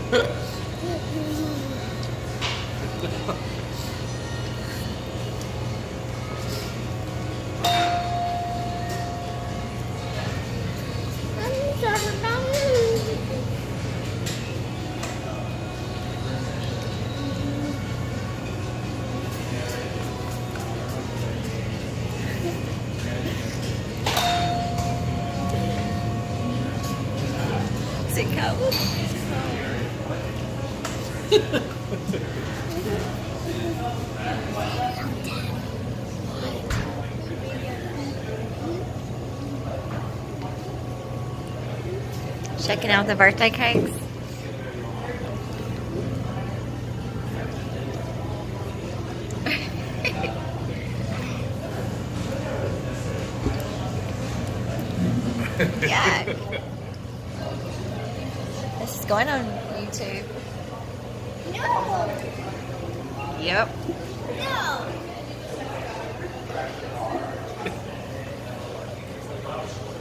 Is it cold? Checking out the birthday cakes. Yuck. This is going on YouTube. No. Yep. No.